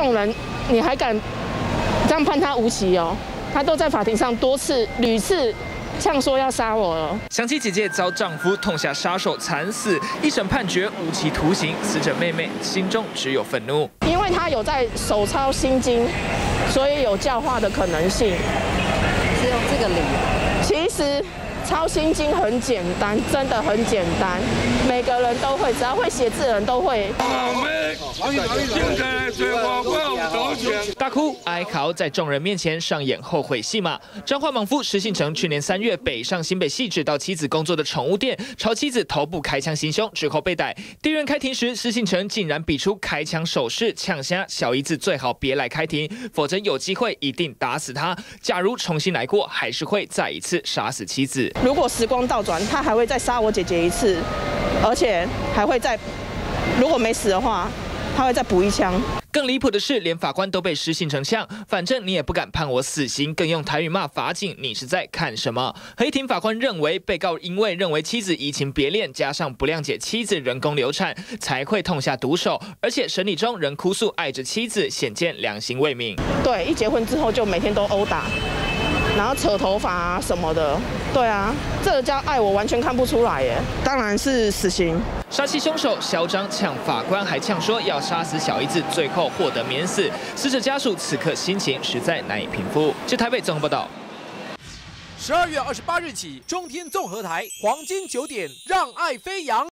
种人，你还敢这样判他无期哦？他都在法庭上屡次呛说要杀我了。 想起姐姐遭丈夫痛下杀手惨死，一审判决无期徒刑，死者妹妹心中只有愤怒。 因为他有在手抄心经，所以有教化的可能性。 是用这个理由？ 其实抄心经很简单，真的很简单，每个人都会，只要会写字的人都会。 大哭哀嚎，在众人面前上演后悔戏码。彰化莽夫施信成去年3月北上新北汐止到妻子工作的宠物店，朝妻子头部开枪行凶，之后被逮。地院开庭时，施信成竟然比出开枪手势，呛瞎小姨子最好别来开庭，否则有机会一定打死他。假如重新来过，还是会再一次杀死妻子。 如果时光倒转，他还会再杀我姐姐一次，而且还会再，如果没死的话，他会再补一枪。 更离谱的是，连法官都被施信成呛，反正你也不敢判我死刑，更用台语骂法警，你是在看什么？合议庭法官认为，被告因为认为妻子移情别恋，加上不谅解妻子人工流产，才会痛下毒手，而且审理中仍哭诉爱着妻子，显见良心未泯。 对，一结婚之后就每天都殴打，然后扯头发啊什么的。对啊，这个叫爱，我完全看不出来耶。当然是死刑。 杀妻凶手嚣张呛法官，还呛说要杀死小姨子，最后获得免死。死者家属此刻心情实在难以平复。据台北综合报道。 12月28日起，中天综合台黄金9点，让爱飞扬。